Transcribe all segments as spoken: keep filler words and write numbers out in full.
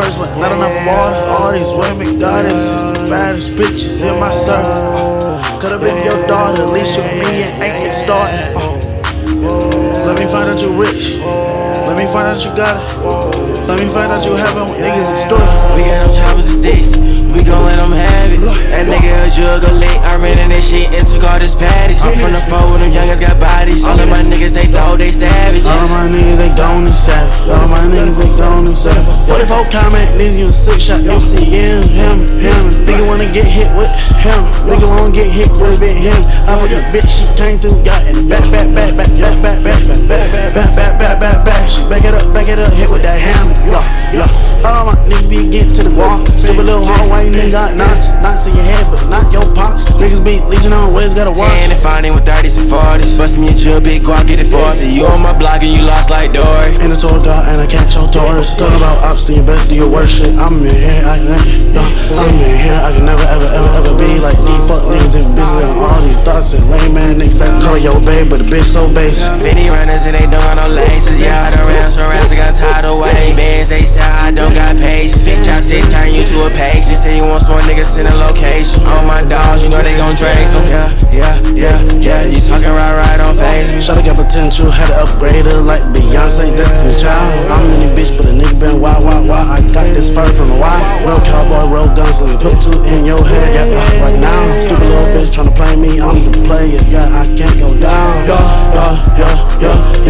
storage like not enough water. All these women goddesses, the baddest bitches in my circle. Uh, Could've been your daughter, at least you're me and ain't get started. Uh, Let me find out you rich. Let me find out you got it. Let me find out you having with niggas in store. We got them choppers and sticks, we gon' let them have it. That nigga a jug of lit, I ran in that shit and took all this paddocks. I'm from the four when them youngins got bodies. All of my niggas, they thought they savages. All of my niggas, they gone and savage. All of my niggas, they gone and savage. forty-four comment, niggas, you a six shot. M C M, him, him. Nigga wanna get hit with him. Nigga wanna get hit with a bit him. I fuck your bitch, she came through, got in the back, back, back, back, back, back, back, back, back, back, back, back, back, back, back. She back it up, back it up, hit with that hammer. Yeah, yeah. All my niggas be getting to the wall. Stupid little hallway, nigga got knots. Knots in your head, but not your pops. Niggas be leeching on ways, gotta watch. ten and finding with thirties and forties. Bust me a drill, big guac, get it for me. See you on my block and you lost like Dory. Ain't a tour God and I can't show Taurus. Talk about ops, do your best, do your worst shit. I'm in here, I can yeah, I'm in here, I can never, ever, ever, ever be like these fuck niggas in business and all these thoughts and lame man niggas that call your babe, but the bitch so basic. Fifty runners and they don't got no laces. Yeah, I done ran some rounds, I got tired of waiting. Bands, they say I don't got patience. Bitch, I said turn you to a page. You say you want smart niggas, send a location. All my dogs, you know they gon' drag some. Yeah, yeah, yeah, yeah. You talking right, right on phase me. Shawty got potential, had to upgrade her like Beyonce, Destiny Child. I'm in the bitch, but a nigga been wild, wild, wild. I got this fur from the wild. Real cowboy, real guns, let me put two in your head. Yeah, yeah, right now. Stupid little bitch tryna play me, I'm the player. Yeah, I can't go down. Yeah, yeah, yeah, yeah,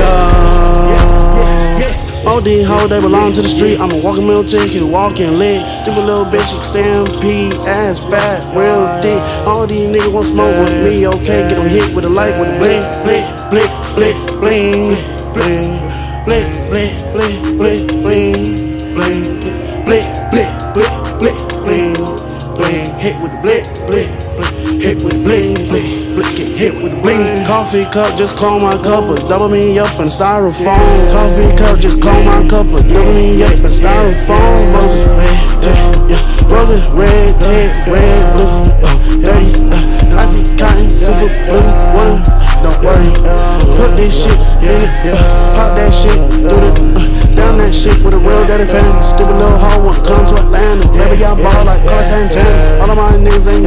yeah. All these hoes, they belong to the street. I'm a walking Milton, keep walking lit. Stupid little bitch, stampede, ass fat, real thick. All these niggas want smoke with me, okay? Get them hit with a light, with a bling, bling, bling, bling, bling, bling, bling, bling, bling, bling, bling, bling, bling, bling, bling, bling, bling, hit with the bling, bling, bling, hit with the bling, bling, bling, get hit with the bling. Coffee cup, just call my cuppa, double me up in styrofoam. Coffee cup, just call my cuppa, double me up in styrofoam. Roses red, yeah, roses red, red, red, blue, thirties. I see cotton, super blue, one. Don't worry, put this shit in it, pop that shit through the. Down that shit with a real dirty fan. Stupid little hoe wanna come to Atlanta. Baby, y'all ball like Carlos Santana. All of my niggas ain't